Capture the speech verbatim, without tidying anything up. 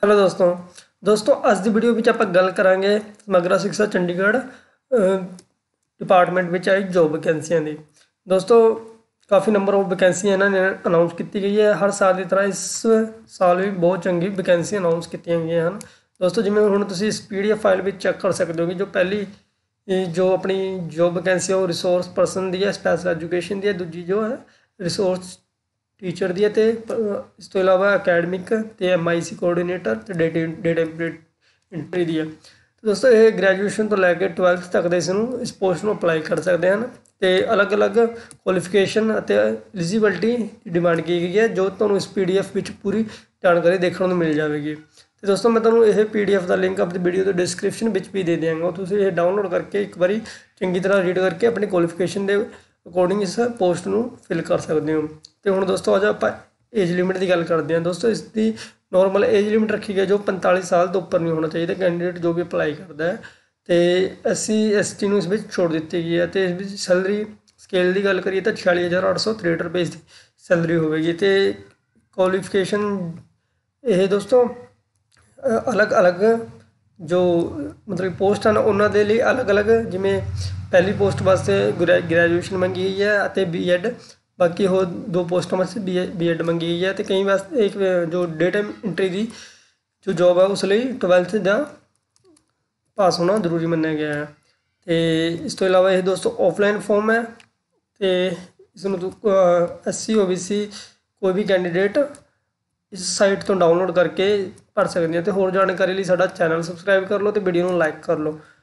Hello दोस्तों दोस्तों अज की वीडियो में आप गल करांगे समग्र शिक्षा चंडीगढ़ डिपार्टमेंट में आई जॉब वैकेंसियां की। दोस्तों काफ़ी नंबर ऑफ वैकेंसियां इन्होंने अनाउंस की गई है। हर साल की तरह इस साल भी बहुत चंगी वैकेंसी अनाउंस की गई हैं। दोस्तों जिमें हुण तुसीं इस पी डी एफ फाइल में चैक कर सकते हो कि जो पहली जो अपनी जॉब वैकेंसी है वो रिसोर्स पर्सन की है, स्पैशल एजुकेशन की है, दूजी जो है रिसोर्स टीचर दी है, तो इस तो इलावा अकैडमिक तो एम आई सी कोऑर्डिनेटर तो डेटा डेटा एंट्री दी है। तो दोस्तों ये ग्रैजुएशन तो लैके ट्वेल्थ तक दे इसनूं इस पोस्ट में अप्लाई कर सकते हैं। तो अलग अलग क्वालिफिकेशन एलिजिबिलिटी डिमांड की गई है जो तुहानूं इस पी डी एफ विच पूरी जानकारी देखने को मिल जाएगी। तो दोस्तों मैं तुहानूं यह पी डी एफ का लिंक अपनी वीडियो के डिस्क्रिप्शन में भी दे देंगे, तुसीं ये डाउनलोड करके एक बार चंगी तरह रीड करके अपनी क्वालिफिकेशन के अकॉर्डिंग इस पोस्ट में फिल कर सकते हो। तो हुण दोस्तों अज आप एज लिमिट की गल करते हैं। दोस्तों इसकी नॉर्मल एज लिमिट रखी गई जो पैंताली साल तो उपर नहीं होना चाहिए कैंडीडेट जो भी अप्लाई करता है। तो एस सी एस टी इस छूट दी गई है। तो इस सैलरी स्केल की गल करिए तो छियाली हज़ार अठ सौ तिरसठ रुपये इसकी सैलरी होगी। तो क्वालिफिकेशन ये दोस्तों अलग अलग जो मतलब पोस्ट हैं उन्होंने लिए अलग अलग जिमें पहली पोस्ट वास्ते ग्रै ग्रैजुएशन मंगी गई है तो बी एड, बाकी हो दो पोस्टों वास्ते बी बी एड मंगी गई है। तो कई वास्ते एक जो डेटा एंट्री की जो जॉब है उस लिए ट्वेल्थ का पास होना जरूरी मन्या गया है। तो इस तो इलावा ये दोस्तों ऑफलाइन फॉर्म है। तो इसमें S C O B C कोई भी कैंडीडेट इस साइट तो डाउनलोड करके भर सकते हैं। तो होर जानकारी लिए साडा चैनल सबसक्राइब कर लो तो वीडियो को लाइक कर लो।